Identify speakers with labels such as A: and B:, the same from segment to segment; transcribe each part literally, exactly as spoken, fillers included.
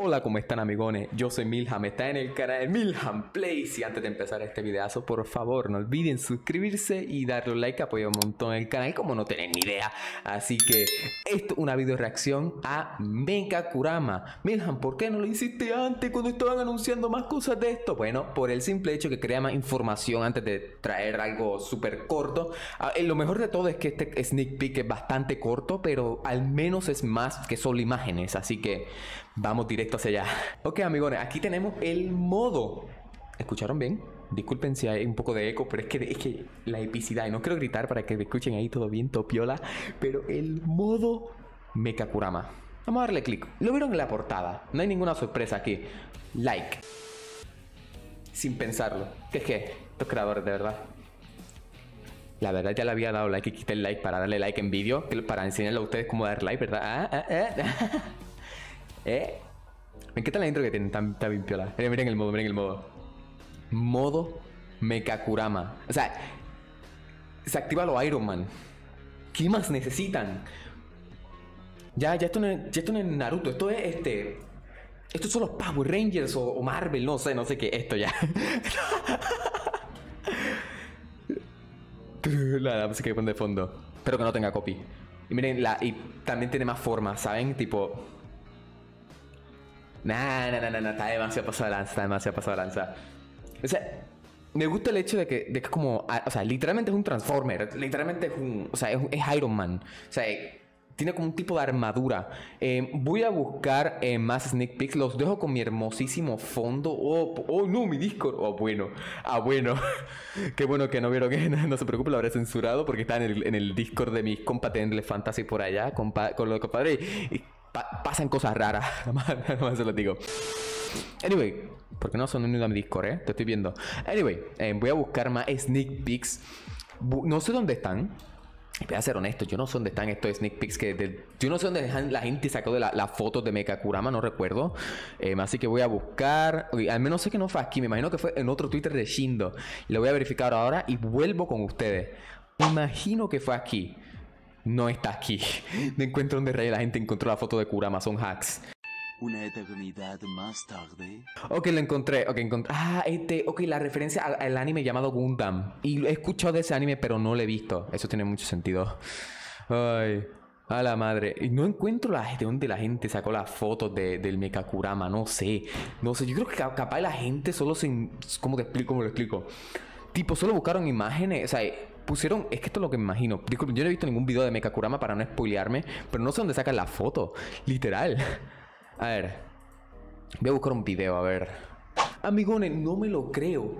A: Hola, ¿cómo están, amigones? Yo soy Milham, está en el canal Milham Plays. Y antes de empezar este videazo, por favor, no olviden suscribirse y darle un like, apoya un montón el canal, como no tienen ni idea. Así que esto es una video reacción a Mecha-Kurama. Milham, ¿por qué no lo hiciste antes cuando estaban anunciando más cosas de esto? Bueno, por el simple hecho que crea más información antes de traer algo súper corto. Ah, lo mejor de todo es que este sneak peek es bastante corto, pero al menos es más que solo imágenes, así que vamos directo hacia allá. Ok, amigones, aquí tenemos el modo. ¿Escucharon bien? Disculpen si hay un poco de eco, pero es que, es que la epicidad, y no quiero gritar para que me escuchen ahí todo bien, topiola, pero el modo Mecha-Kurama. Vamos a darle clic. Lo vieron en la portada, no hay ninguna sorpresa aquí. Like. Sin pensarlo. ¿Qué es que? Estos creadores, de verdad. La verdad ya le había dado like y quité el like para darle like en vídeo, para enseñarle a ustedes cómo dar like, ¿verdad? Ah, ah, ah. ¿Eh? Me encanta la intro que tienen, tan, tan bien piola. Miren, miren el modo, miren el modo. Modo Mecha-Kurama. O sea, se activa lo Iron Man. ¿Qué más necesitan? Ya, ya esto no es, ya esto no es Naruto, esto es este... Estos son los Power Rangers o, o Marvel, no sé, no sé qué, esto ya. La música que pone de fondo. Espero que no tenga copy. Y miren, la, y también tiene más formas, ¿saben? Tipo... Nah, nah, nah, nah, nah, está demasiado pasado de lanza, está demasiado pasado de lanza. O sea, me gusta el hecho de que, de que es como... O sea, literalmente es un Transformer. Literalmente es un... O sea, es, es Iron Man. O sea, tiene como un tipo de armadura. Eh, voy a buscar eh, más sneak peeks. Los dejo con mi hermosísimo fondo. Oh, oh no, mi Discord. Oh, bueno. Ah, bueno. Qué bueno que no vieron que no se preocupe, lo habré censurado porque está en el, en el Discord de mis compas de Endless Fantasy por allá. Compa, con los compadres. Y pa pasan cosas raras. Nada más se lo digo. Anyway, ¿por qué no son unidos a mi Discord, eh? Te estoy viendo. Anyway, eh, voy a buscar más sneak peeks. Bu no sé dónde están. Voy a ser honesto, yo no sé dónde están estos sneak peeks que de, yo no sé dónde la gente sacó de las la fotos de Mecha-Kurama, no recuerdo. Eh, así que voy a buscar. Oye, al menos sé que no fue aquí, me imagino que fue en otro Twitter de Shindo. Lo voy a verificar ahora y vuelvo con ustedes. Me imagino que fue aquí. No está aquí. No encuentro donde raya la gente encontró la foto de Kurama, son hacks.
B: Una eternidad más tarde.
A: Ok, lo encontré. Ok, encontré. Ah, este. Ok, la referencia al, al anime llamado Gundam. Y he escuchado de ese anime, pero no lo he visto. Eso tiene mucho sentido. Ay, a la madre. Y no encuentro la, de dónde la gente sacó las fotos de, del Mecha-Kurama. No sé. No sé. Yo creo que capaz la gente solo se. ¿Cómo te explico? ¿Cómo lo explico? Tipo, solo buscaron imágenes. O sea, pusieron. Es que esto es lo que me imagino. Disculpen, yo no he visto ningún video de Mecha-Kurama para no spoilearme. Pero no sé dónde sacan la foto. Literal. A ver, voy a buscar un video, a ver. Amigones, no me lo creo.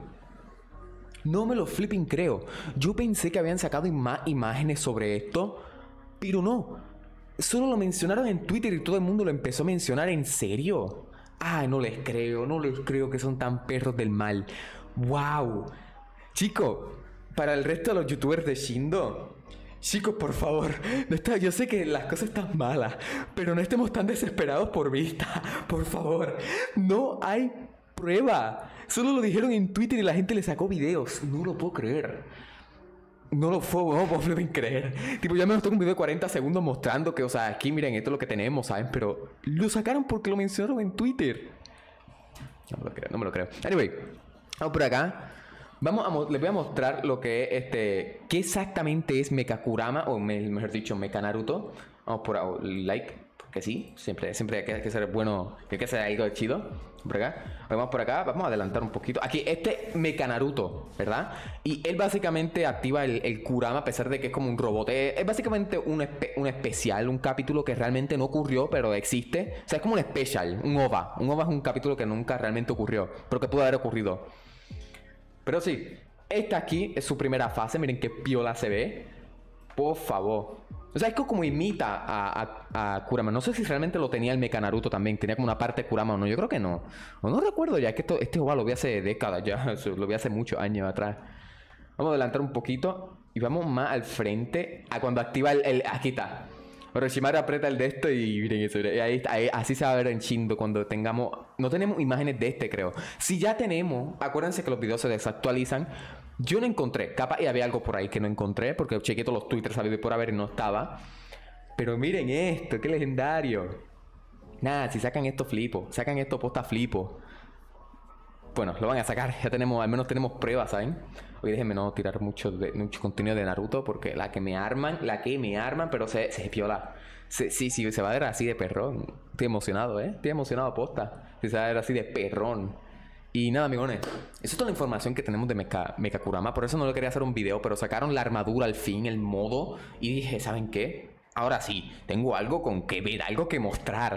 A: No me lo flipping creo. Yo pensé que habían sacado ima imágenes sobre esto, pero no. Solo lo mencionaron en Twitter y todo el mundo lo empezó a mencionar. ¿En serio? Ay, no les creo, no les creo que son tan perros del mal. Wow. Chicos, para el resto de los youtubers de Shindo, chicos, por favor, no está, yo sé que las cosas están malas, pero no estemos tan desesperados por vista. Por favor, no hay prueba. Solo lo dijeron en Twitter y la gente le sacó videos. No lo puedo creer. No lo puedo, no puedo creer. Tipo, ya me mostró un video de cuarenta segundos mostrando que, o sea, aquí miren, esto es lo que tenemos, ¿saben? Pero lo sacaron porque lo mencionaron en Twitter. No me lo creo, no me lo creo. Anyway, vamos por acá. Vamos a, les voy a mostrar lo que es este... ¿Qué exactamente es Mecha-Kurama? O me, mejor dicho, Mecha-Naruto. Vamos por ahí, like, porque sí. Siempre, siempre hay que, hay que ser bueno. Hay que hacer algo chido. Por acá. Vamos por acá. Vamos a adelantar un poquito. Aquí, este Mecha-Naruto, ¿verdad? Y él básicamente activa el, el Kurama a pesar de que es como un robot. Es, es básicamente un, espe un especial, un capítulo que realmente no ocurrió, pero existe. O sea, es como un especial, un O V A. Un O V A es un capítulo que nunca realmente ocurrió, pero que pudo haber ocurrido. Pero sí, esta aquí es su primera fase. Miren qué piola se ve. Por favor. O sea, es que como imita a, a, a Kurama. No sé si realmente lo tenía el Mecha-Naruto también. Tenía como una parte de Kurama o no. Yo creo que no. O no recuerdo ya. Es que esto, este O V A lo vi hace décadas ya. Lo vi hace muchos años atrás. Vamos a adelantar un poquito. Y vamos más al frente. A cuando activa el... el aquí está. Orochimaru aprieta el de esto y miren eso. Ahí está, ahí, así se va a ver en Shindo cuando tengamos... No tenemos imágenes de este, creo. Si ya tenemos... Acuérdense que los videos se desactualizan. Yo no encontré. Capaz y había algo por ahí que no encontré. Porque chequeé todos los twitters sabidos por haber y no estaba. Pero miren esto. Qué legendario. Nada, si sacan esto flipo. Sacan esto posta flipo. Bueno, lo van a sacar. Ya tenemos, al menos tenemos pruebas, ¿saben? Hoy déjenme no tirar mucho, de, mucho contenido de Naruto porque la que me arman, la que me arman, pero se, se piola. Se, sí, sí, se va a ver así de perrón. Estoy emocionado, ¿eh? Estoy emocionado, posta. Se va a ver así de perrón. Y nada, amigones. Eso es toda la información que tenemos de Mecha, Mekakurama. Por eso no le quería hacer un video, pero sacaron la armadura al fin, el modo. Y dije, ¿saben qué? Ahora sí, tengo algo con que ver, algo que mostrar.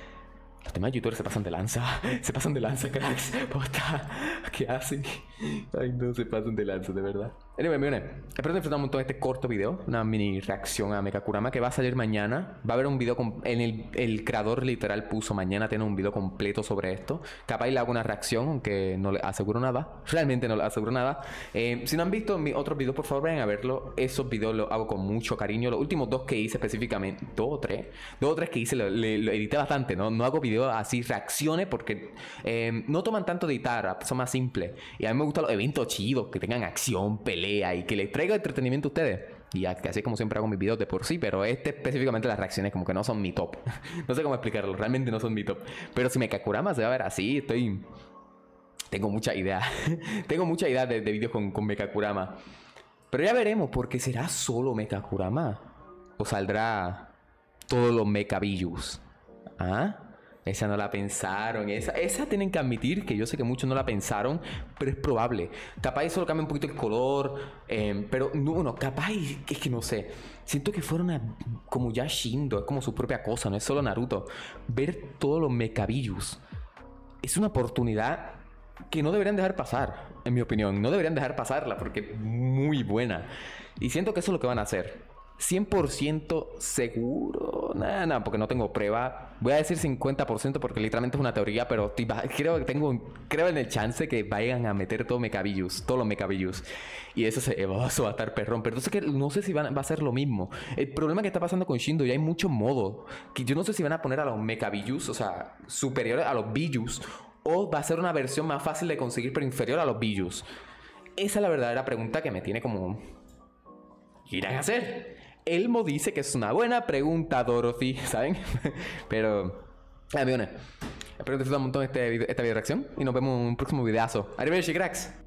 A: Los demás youtubers se pasan de lanza. Se pasan de lanza, cracks. Posta. ¿Qué hacen? Ay, no se pasan de lanza, de verdad. Anyway, miren, espero que disfruten un montón de este corto video. Una mini reacción a Mekakurama que va a salir mañana. Va a haber un video con... En el, el creador literal puso mañana tiene un video completo sobre esto. Capaz le hago una reacción, aunque no le aseguro nada. Realmente no le aseguro nada. Eh, si no han visto mis otros videos, por favor vayan a verlo. Esos videos los hago con mucho cariño. Los últimos dos que hice específicamente, dos o tres, dos o tres que hice, lo, le, lo edité bastante. No, no hago videos así, reacciones, porque eh, no toman tanto de editar, son más simples. Y a mí me gustan los eventos chidos, que tengan acción, pelea y que les traiga entretenimiento a ustedes. Y ya, que así como siempre hago mis videos de por sí, pero este específicamente las reacciones como que no son mi top. No sé cómo explicarlo, realmente no son mi top. Pero si Mekakurama se va a ver así, estoy... Tengo mucha idea. Tengo mucha idea de, de videos con, con Mekakurama. Pero ya veremos, porque ¿será solo Mekakurama? ¿O saldrá todos los Mekabillus? ¿Ah? Esa no la pensaron. Esa, esa tienen que admitir que yo sé que muchos no la pensaron, pero es probable. Capaz solo cambia un poquito el color. Eh, pero no, no, capaz es que no sé. Siento que fueron a, como ya Shindo, es como su propia cosa, no es solo Naruto. Ver todos los Mekabillus es una oportunidad que no deberían dejar pasar, en mi opinión. No deberían dejar pasarla porque es muy buena. Y siento que eso es lo que van a hacer. cien por ciento seguro. Nada, nada, porque no tengo prueba. Voy a decir cincuenta por ciento porque literalmente es una teoría, pero creo que tengo creo en el chance que vayan a meter todos Mekabillus, todos los Mekabillus. Y eso, se, eso va a estar perrón. Pero entonces que no sé si van, va a ser lo mismo. El problema que está pasando con Shindo, ya hay muchos modos. Que yo no sé si van a poner a los Mekabillus, o sea, superiores a los Billus, o va a ser una versión más fácil de conseguir, pero inferior a los Billus. Esa es la verdadera pregunta que me tiene como... ¿Qué irán a hacer? Elmo dice que es una buena pregunta, Dorothy, ¿saben? Pero, amigos, espero que disfruten un montón este, esta video reacción y nos vemos en un próximo videazo. Arrivederci, cracks.